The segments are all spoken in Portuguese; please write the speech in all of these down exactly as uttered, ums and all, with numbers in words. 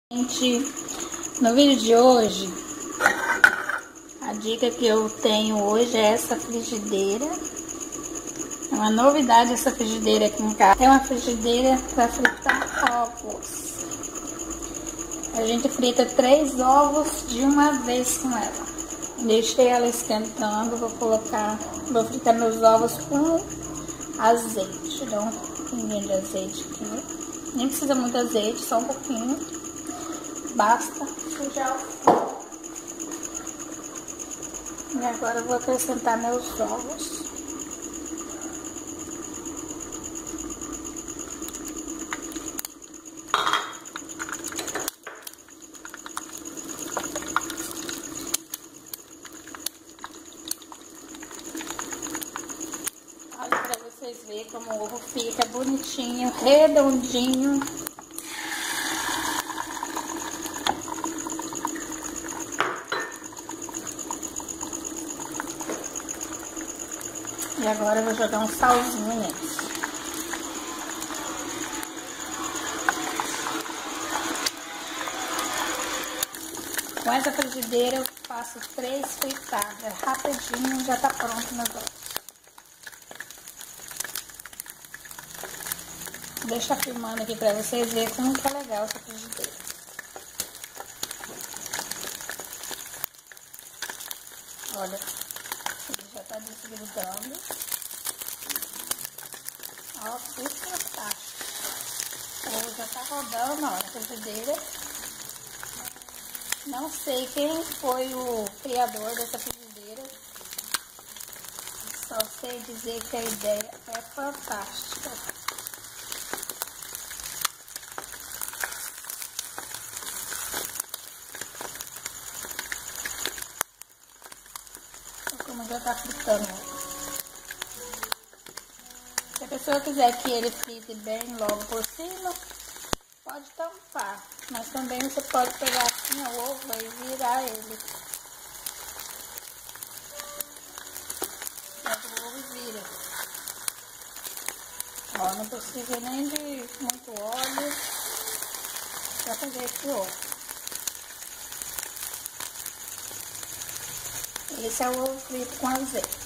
Gente, no vídeo de hoje, a dica que eu tenho hoje é essa frigideira. É uma novidade essa frigideira aqui em casa. É uma frigideira para fritar ovos. A gente frita três ovos de uma vez com ela. Deixei ela esquentando, vou colocar, vou fritar meus ovos com azeite. Dá um pouquinho de azeite aqui. Nem precisa muito azeite, só um pouquinho. Basta sujar o fogo. E agora eu vou acrescentar meus ovos. Olha pra vocês verem como o ovo fica bonitinho, redondinho. E agora eu vou jogar um salzinho nele. Com essa frigideira eu faço três fritadas. Rapidinho já tá pronto meu ovos. Deixa filmando aqui pra vocês verem como que é legal essa frigideira. Olha. Ele já tá desgrudando. Ó, que fantástico. O ovo já tá rodando, ó, na frigideira. Não sei quem foi o criador dessa frigideira. Só sei dizer que a ideia é fantástica. Como já tá fritando. Se a pessoa quiser que ele frite bem logo por cima, pode tampar. Mas também você pode pegar assim o ovo e virar ele. Pega o ovo e vira. Ó, não precisa nem de muito óleo pra fazer esse ovo. Esse é o ovo frito com azeite.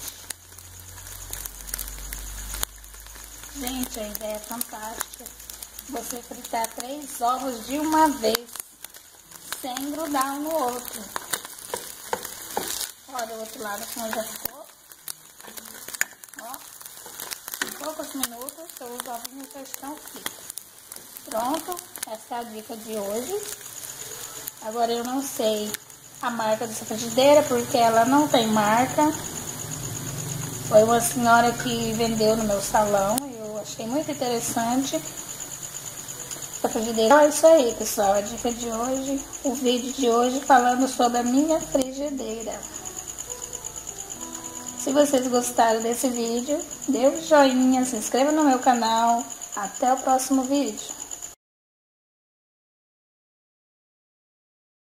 Gente, a ideia é fantástica. Você fritar três ovos de uma vez, sem grudar um no outro. Olha o outro lado como já ficou. Ó, em poucos minutos, os ovinhos já estão fritos. Pronto, essa é a dica de hoje. Agora eu não sei a marca dessa frigideira, porque ela não tem marca. Foi uma senhora que vendeu no meu salão. Eu achei muito interessante essa frigideira. É isso aí, pessoal. A dica de hoje, o vídeo de hoje falando sobre a minha frigideira. Se vocês gostaram desse vídeo, dê um joinha, se inscreva no meu canal. Até o próximo vídeo.